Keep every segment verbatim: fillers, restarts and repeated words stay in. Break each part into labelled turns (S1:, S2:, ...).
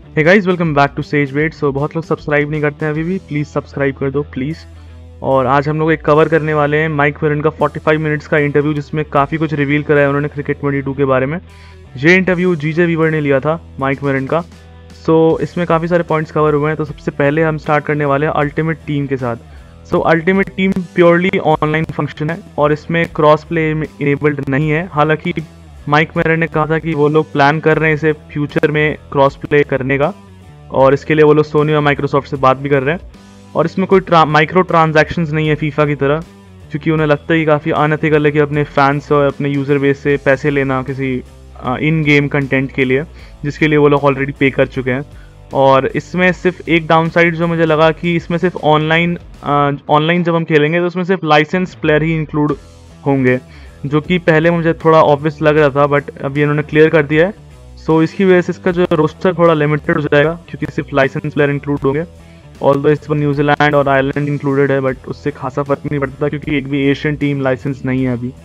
S1: Hey guys, welcome back to sage wet. So बहुत लोग subscribe नहीं करते हैं अभी भी, प्लीज़ सब्सक्राइब कर दो प्लीज़। और आज हम लोग एक कवर करने वाले हैं माइक वेरन का पैंतालीस मिनट्स का इंटरव्यू, जिसमें काफ़ी कुछ रिवील करा है उन्होंने क्रिकेट बाईस के बारे में। ये इंटरव्यू जीजे वीवर ने लिया था माइक वेरन का। सो इसमें काफ़ी सारे पॉइंट्स कवर हुए हैं। तो सबसे पहले हम स्टार्ट करने वाले हैं अल्टीमेट टीम के साथ। So ultimate team purely online function है और इसमें क्रॉस प्ले इनेबल्ड नहीं है। हालांकि माइक वेरन ने कहा था कि वो लोग प्लान कर रहे हैं इसे फ्यूचर में क्रॉस प्ले करने का, और इसके लिए वो लोग सोनी और माइक्रोसॉफ्ट से बात भी कर रहे हैं। और इसमें कोई ट्रा, माइक्रो ट्रांजैक्शंस नहीं है फीफा की तरह, क्योंकि उन्हें लगता है कि काफ़ी अनएथिकल है कि अपने फैंस और अपने यूज़र बेस से पैसे लेना किसी इन गेम कंटेंट के लिए, जिसके लिए वो लोग ऑलरेडी पे कर चुके हैं। और इसमें सिर्फ एक डाउन साइड जो मुझे लगा कि इसमें सिर्फ ऑनलाइन ऑनलाइन जब हम खेलेंगे तो उसमें सिर्फ लाइसेंस प्लेयर ही इंक्लूड होंगे, जो कि पहले मुझे थोड़ा ऑब्वियस लग रहा था, बट अभी इन्होंने क्लियर कर दिया है। सो so, इसकी वजह से इसका जो रोस्टर थोड़ा लिमिटेड हो जाएगा, क्योंकि सिर्फ लाइसेंस प्लेयर इंक्लूड होंगे। ऑल दो इस पर न्यूजीलैंड और आयरलैंड इंक्लूडेड है, बट उससे खासा फर्क नहीं पड़ता क्योंकि एक भी एशियन टीम लाइसेंस नहीं है अभी।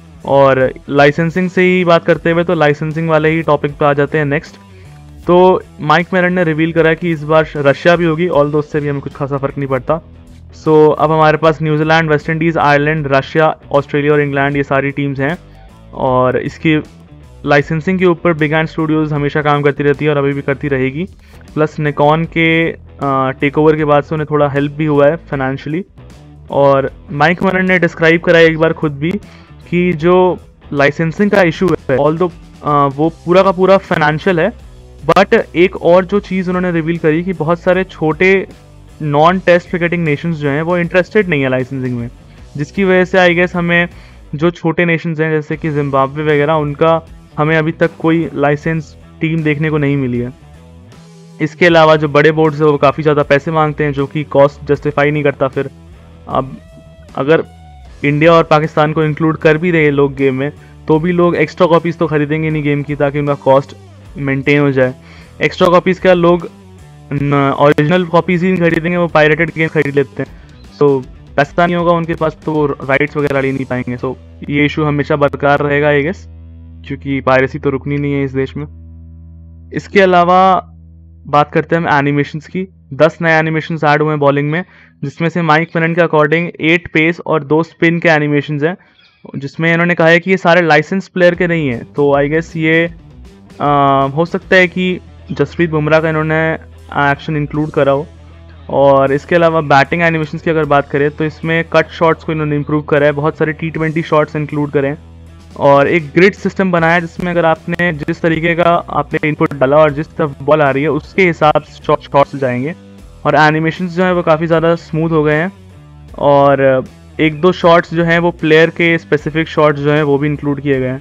S1: और लाइसेंसिंग से ही बात करते हुए तो लाइसेंसिंग वाले ही टॉपिक पे आ जाते हैं नेक्स्ट। तो माइक वेरन ने रिवील करा कि इस बार रशिया भी होगी, ऑल दो उससे भी हमें कुछ खासा फर्क नहीं पड़ता। सो so, अब हमारे पास New Zealand, West Indies, Ireland, Russia, Australia और इंग्लैंड, ये सारी टीम्स हैं। और इसकी लाइसेंसिंग के ऊपर बिग एंड स्टूडियोज़ हमेशा काम करती रहती है और अभी भी करती रहेगी। प्लस निकॉन के टेक ओवर के बाद से उन्हें थोड़ा हेल्प भी हुआ है फाइनेंशियली। और माइक वेरन ने डिस्क्राइब करा एक बार खुद भी कि जो लाइसेंसिंग का इशू है, ऑल दो वो पूरा का पूरा फाइनेंशियल है, बट एक और जो चीज़ उन्होंने रिवील करी कि बहुत सारे छोटे नॉन टेस्ट क्रिकेटिंग नेशंस जो हैं वो इंटरेस्टेड नहीं है लाइसेंसिंग में, जिसकी वजह से आई गेस हमें जो छोटे नेशंस हैं जैसे कि जिम्बाब्वे वगैरह, उनका हमें अभी तक कोई लाइसेंस टीम देखने को नहीं मिली है। इसके अलावा जो बड़े बोर्ड्स हैं वो काफ़ी ज़्यादा पैसे मांगते हैं, जो कि कॉस्ट जस्टिफाई नहीं करता। फिर अब अगर इंडिया और पाकिस्तान को इंक्लूड कर भी रहे लोग गेम में, तो भी लोग एक्स्ट्रा कॉपीज़ तो खरीदेंगे नहीं गेम की, ताकि उनका कॉस्ट मेंटेन हो जाए। एक्स्ट्रा कॉपीज़ क्या, लोग ओरिजिनल कॉपीज़ ही नहीं खरीदेंगे, वो पायरेटेड गेम खरीद लेते हैं। सो पैसा नहीं होगा उनके पास तो वो राइट्स वगैरह ले नहीं पाएंगे। सो ये इशू हमेशा बरकरार रहेगा आई गेस, क्योंकि पायरेसी तो रुकनी नहीं है इस देश में। इसके अलावा बात करते हैं हम एनिमेशंस की। दस नए एनिमेशंस ऐड हुए हैं बॉलिंग में, जिसमें से माइक वेरन के अकॉर्डिंग एट पेस और दो स्पिन के एनिमेशंस हैं, जिसमें इन्होंने कहा है कि ये सारे लाइसेंस प्लेयर के नहीं हैं। तो आई गेस ये आ, हो सकता है कि जसप्रीत बुमराह का इन्होंने एक्शन इंक्लूड करा हो। और इसके अलावा बैटिंग एनिमेशंस की अगर बात करें तो इसमें कट शॉट्स को इन्होंने इंप्रूव करा है, बहुत सारे टी ट्वेंटी शॉट्स इंक्लूड करें, और एक ग्रिड सिस्टम बनाया जिसमें अगर आपने जिस तरीके का आपने इनपुट डाला और जिस तरफ बॉल आ रही है उसके हिसाब से शॉट शॉट्स जाएंगे। और एनिमेशंस जो है वो काफ़ी ज़्यादा स्मूथ हो गए हैं, और एक दो शॉट्स जो हैं वो प्लेयर के स्पेसिफिक शॉट्स जो हैं वो भी इंक्लूड किए गए हैं।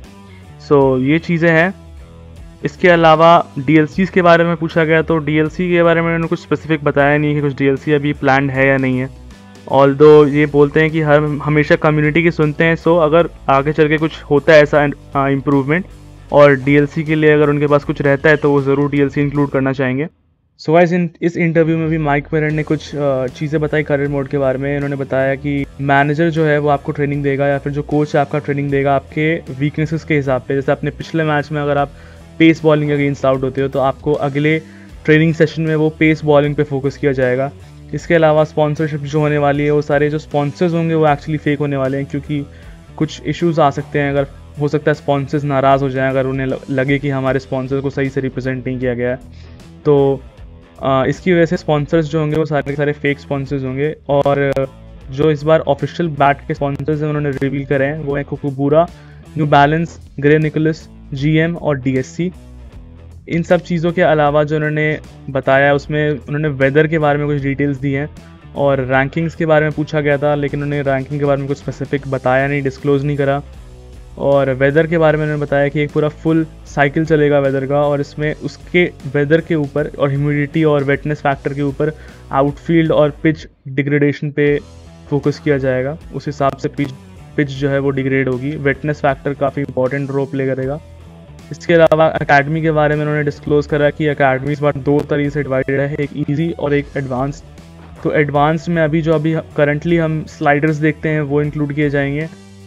S1: सो so, ये चीज़ें हैं। इसके अलावा डीएलसीज के बारे में पूछा गया तो डीएलसी के बारे में उन्होंने कुछ स्पेसिफिक बताया नहीं कि कुछ डीएलसी अभी प्लान्ड है या नहीं है। ऑल्दो ये बोलते हैं कि हर हमेशा कम्युनिटी की सुनते हैं। सो अगर आगे चल के कुछ होता है ऐसा इम्प्रूवमेंट और डीएलसी के लिए अगर उनके पास कुछ रहता है तो वो ज़रूर डीएलसी इंक्लूड करना चाहेंगे। सो गाइस, इन इस इंटरव्यू में भी माइक वेरन ने कुछ चीज़ें बताई करियर मोड के बारे में। इन्होंने बताया कि मैनेजर जो है वो आपको ट्रेनिंग देगा, या फिर जो कोच है आपका ट्रेनिंग देगा आपके वीकनेसेस के हिसाब पे। जैसे अपने पिछले मैच में अगर आप पेस बॉलिंग अगेंस्ट आउट होते हो तो आपको अगले ट्रेनिंग सेशन में वो पेस बॉलिंग पे फोकस किया जाएगा। इसके अलावा स्पॉन्सरशिप जो होने वाली है वो सारे जो स्पॉन्सर्स होंगे वो एक्चुअली फेक होने वाले हैं, क्योंकि कुछ इश्यूज आ सकते हैं। अगर हो सकता है स्पॉन्सर्स नाराज़ हो जाएं अगर उन्हें लगे कि हमारे स्पॉन्सर को सही से रिप्रेजेंट नहीं किया गया है। तो आ, इसकी वजह से स्पॉन्सर्स जो होंगे वो सारे के सारे फेक स्पॉन्सर्स होंगे। और जो इस बार ऑफिशियल बैट के स्पॉन्सर्स हैं उन्होंने रिवील करे हैं वो है Kookaburra, new balance, Gray Nicolls, GM और डीएससी। इन सब चीज़ों के अलावा जो उन्होंने बताया उसमें उन्होंने वेदर के बारे में कुछ डिटेल्स दी हैं, और रैंकिंग्स के बारे में पूछा गया था लेकिन उन्होंने रैंकिंग के बारे में कुछ स्पेसिफिक बताया नहीं, डिस्क्लोज़ नहीं करा। और वेदर के बारे में उन्होंने बताया कि एक पूरा फुल साइकिल चलेगा वेदर का, और इसमें उसके वेदर के ऊपर और ह्यूमिडिटी और वेटनेस फैक्टर के ऊपर आउटफील्ड और पिच डिग्रेडेशन पे फोकस किया जाएगा। उस हिसाब से पिच पिच जो है वो डिग्रेड होगी। वेटनेस फैक्टर काफ़ी इंपॉर्टेंट रोल प्ले करेगा। इसके अलावा एकेडमी के बारे में उन्होंने डिस्क्लोज करा कि एकेडमी इस बार दो तरीके से डिवाइडेड है, एक इजी और एक एडवांस। तो एडवांस में अभी जो अभी करंटली हम स्लाइडर्स देखते हैं वो इंक्लूड किए जाएंगे,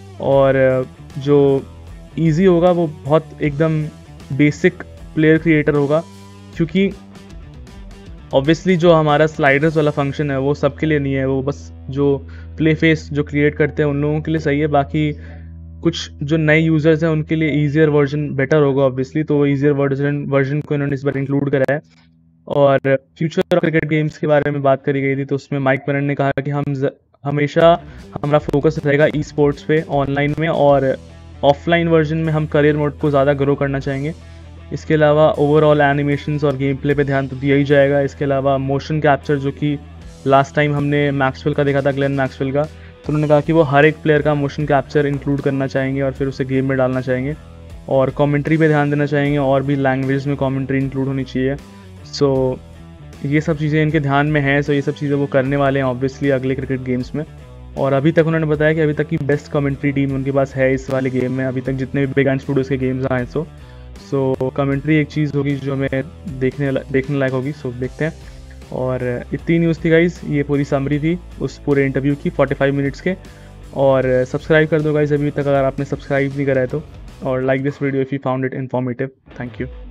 S1: और जो इजी होगा वो बहुत एकदम बेसिक प्लेयर क्रिएटर होगा, क्योंकि ऑब्वियसली जो हमारा स्लाइडर्स वाला फंक्शन है वो सबके लिए नहीं है, वो बस जो प्ले फेस जो क्रिएट करते हैं उन लोगों के लिए सही है। बाकी कुछ जो नए यूज़र्स हैं उनके लिए ईजियर वर्जन बेटर होगा ऑब्वियसली, तो वो ईजियर वर्जन वर्जन को इन्होंने इस बार इंक्लूड करा है। और फ्यूचर क्रिकेट गेम्स के बारे में बात करी गई थी, तो उसमें माइक वेरन ने कहा कि हम ज, हमेशा हमारा फोकस रहेगा ई स्पोर्ट्स पे ऑनलाइन में, और ऑफलाइन वर्जन में हम करियर मोड को ज़्यादा ग्रो करना चाहेंगे। इसके अलावा ओवरऑल एनिमेशंस और गेम प्ले पे ध्यान तो दिया ही जाएगा। इसके अलावा मोशन कैप्चर, जो कि लास्ट टाइम हमने मैक्सवेल का देखा था, ग्लेन मैक्सवेल का, तो उन्होंने कहा कि वो हर एक प्लेयर का मोशन कैप्चर इंक्लूड करना चाहेंगे और फिर उसे गेम में डालना चाहेंगे। और कमेंट्री पे ध्यान देना चाहेंगे, और भी लैंग्वेज में कमेंट्री इंक्लूड होनी चाहिए। सो so, ये सब चीज़ें इनके ध्यान में हैं, सो so ये सब चीज़ें वो करने वाले हैं ऑब्वियसली अगले क्रिकेट गेम्स में। और अभी तक उन्होंने बताया कि अभी तक की बेस्ट कमेंट्री टीम उनके पास है इस वाले गेम में, अभी तक जितने भी बिग एंड स्टूडियोज़ के गेम्स आए। सो सो कमेंट्री एक चीज़ होगी जो हमें देखने देखने लायक होगी। सो so, देखते हैं। और इतनी न्यूज़ थी गाइज़, ये पूरी समरी थी उस पूरे इंटरव्यू की पैंतालीस मिनट्स के। और सब्सक्राइब कर दो गाइज़ अभी तक अगर आपने सब्सक्राइब नहीं करा है तो, और like this video if you found it informative. Thank you.